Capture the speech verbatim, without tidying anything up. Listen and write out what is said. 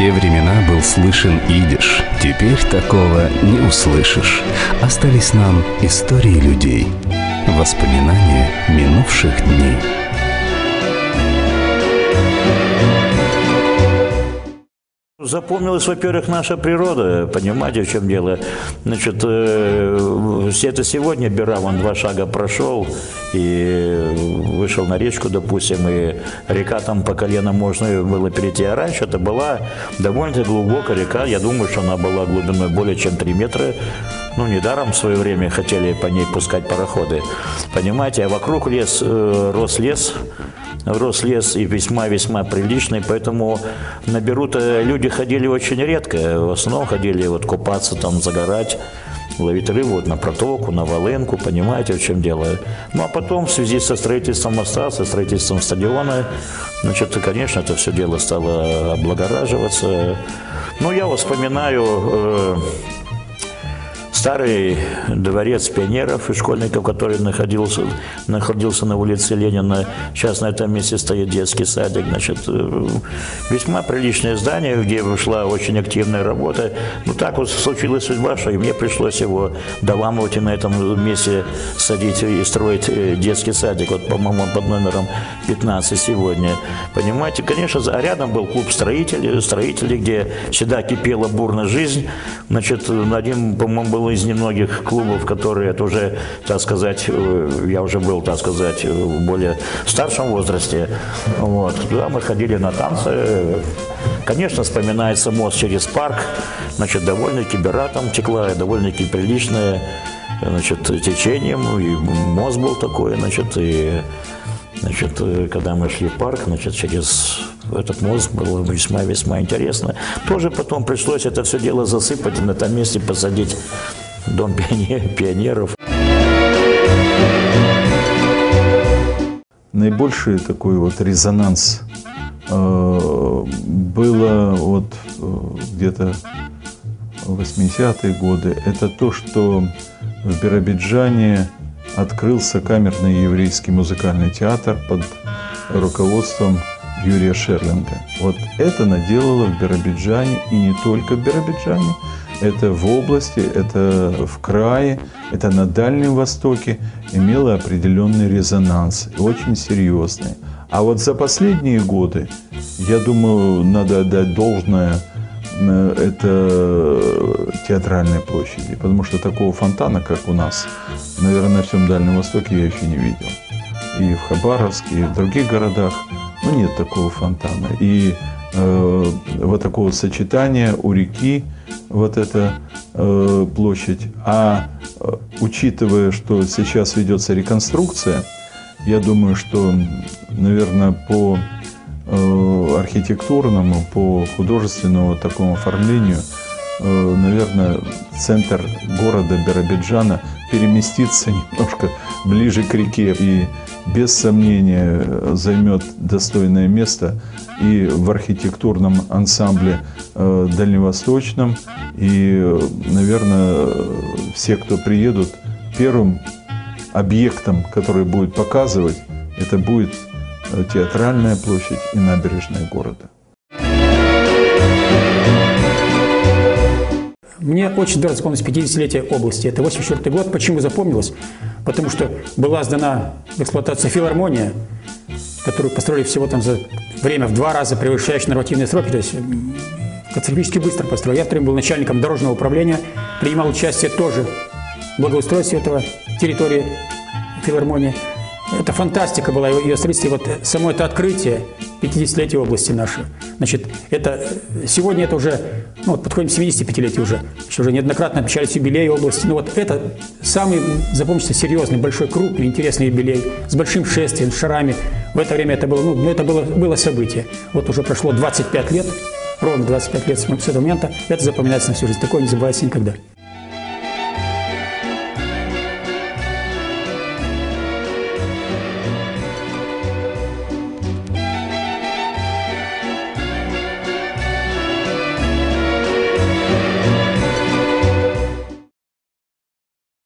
те времена был слышен идиш, теперь такого не услышишь. Остались нам истории людей, воспоминания минувших дней. Запомнилась, во-первых, наша природа, понимаете, в чем дело. Значит, э, это сегодня Бера, он два шага прошел и вышел на речку, допустим, и река там по колено можно было перейти. А раньше это была довольно глубокая река, я думаю, что она была глубиной более чем три метра. Ну, недаром в свое время хотели по ней пускать пароходы, понимаете, а вокруг лес, э, рос лес. Рос лес и весьма-весьма приличный, поэтому на Беру-то люди ходили очень редко. В основном ходили вот купаться, там, загорать, ловить рыбу вот, на протоку, на волынку, понимаете, в чем дело. Ну, а потом в связи со строительством моста, со строительством стадиона, значит, конечно, это все дело стало облагораживаться. Ну, я вот вспоминаю... Э Старый дворец пионеров и школьников, который находился, находился на улице Ленина. Сейчас на этом месте стоит детский садик. Значит, весьма приличное здание, где шла очень активная работа. Ну, так вот случилась судьба, что и мне пришлось его доламывать и на этом месте садить и строить детский садик. Вот, по-моему, под номером пятнадцать сегодня. Понимаете, конечно, а рядом был клуб строителей, строителей, где всегда кипела бурная жизнь. Значит, один, по-моему, был из немногих клубов, которые, это уже, так сказать, я уже был, так сказать, в более старшем возрасте. Вот. Туда мы ходили на танцы. Конечно, вспоминается мост через парк. Значит, довольно-таки Бера там текла, довольно-таки приличное, значит, течением. И мост был такой, значит, и, значит, когда мы шли в парк, значит, через этот мост было весьма-весьма интересно. Тоже потом пришлось это все дело засыпать и на том месте посадить дом пионеров. Наибольший такой вот резонанс э, было вот э, где-то в восьмидесятые годы. Это то, что в Биробиджане открылся камерный еврейский музыкальный театр под руководством Юрия Шерлинга. Вот это наделало в Биробиджане, и не только в Биробиджане, это в области, это в крае, это на Дальнем Востоке имело определенный резонанс, очень серьезный. А вот за последние годы, я думаю, надо отдать должное это театральной площади, потому что такого фонтана, как у нас, наверное, на всем Дальнем Востоке я еще не видел. И в Хабаровске, и в других городах, ну, нет такого фонтана. И э, вот такого сочетания у реки, вот эта э, площадь. А э, учитывая, что сейчас ведется реконструкция, я думаю, что, наверное, по э, архитектурному, по художественному такому оформлению, э, наверное, центр города Биробиджана переместится немножко ближе к реке и без сомнения займет достойное место и в архитектурном ансамбле э, дальневосточном. И, наверное, все, кто приедут, первым объектом, который будет показывать, это будет театральная площадь и набережная города. Мне очень здорово запомнилось пятидесятилетие области. Это восемьдесят четвёртый год. Почему запомнилось? Потому что была сдана в эксплуатацию филармония, которую построили всего там за время в два раза превышающие нормативные сроки. То есть катастрофически быстро построили. Я вторым был начальником дорожного управления, принимал участие тоже в благоустройстве этого территории филармонии. Это фантастика была, ее строительство. И вот само это открытие пятидесятилетия области нашей. Значит, это, сегодня это уже, ну, вот подходим к семидесятипятилетию уже. Еще уже неоднократно отмечались юбилеи области. Ну вот это самый, запомните, серьезный, большой, крупный, интересный юбилей с большим шествием, с шарами. В это время это было, ну, это было, было событие. Вот уже прошло двадцать пять лет, ровно двадцать пять лет с этого момента. Это запоминается на всю жизнь. Такое не забывается никогда.